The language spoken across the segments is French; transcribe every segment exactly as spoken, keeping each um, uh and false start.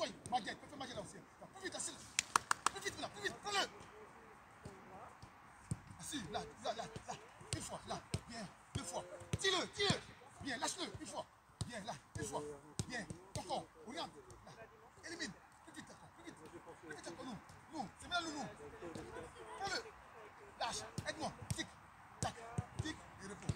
soigne. Maguette, fais Maguette là aussi. Plus vite, assis. Plus vite, là, plus vite, prends-le. Assis, là, là, là, là. Une fois, là, bien, deux fois. Tire-le, tire-le. Bien, lâche-le, une fois. Bien, là, une fois. Bien, encore, regarde. Là, élimine. Plus vite, encore, plus vite. Plus vite, encore, nous. Nous, c'est bien, nous, nous. Prends-le. Lâche, aide-moi. Tic, tac, tic, et réponds.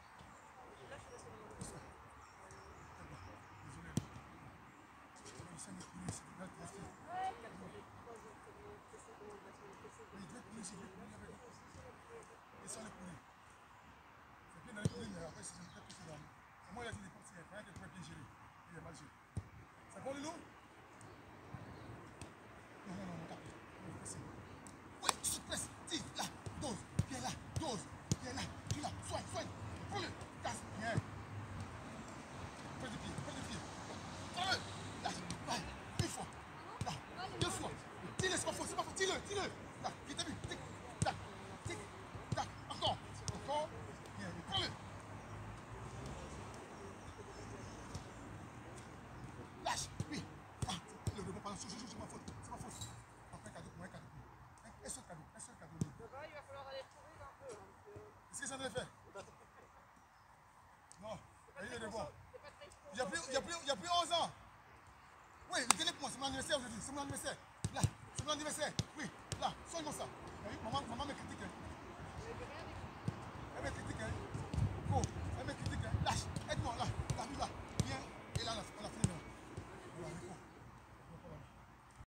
Descends les poulets. C'est bien dans les poulets, mais après, c'est peut-être que c'est dans. C'est moi, il a dit des parties, il y a rien que tu peux bien gérer. Il est mal géré. C'est bon, le loup? Non, non, non, non, tape. Oui, tu te presses. Tire, là, dose. Viens là, dose. Viens là, tu là, soigne, soigne. Prends-le, casse. Bien. Prends du pied, prends du pied. Prends-le. Là, là, une fois. Là, deux fois. Tire-le, c'est pas faux, c'est pas faux. Tire-le, tire-le. Là, il t'a vu. Tic, tac, tic, tac. Encore, encore. Bien, prends-le. Lâche, oui. Ah, le rebond, pardon, c'est ma faute. C'est ma faute. Après, cadeau, pour un cadeau. Un, un seul cadeau, un seul cadeau. Là-bas, il va falloir aller courir un peu. Qu'est-ce que ça devait faire? Non, il est bon. Il y a plus, il y a plus, il y a plus onze ans. Oui, le délai pour moi, c'est mon anniversaire aujourd'hui. C'est mon anniversaire. Là, c'est mon anniversaire. Oui, là, soigne-moi ça.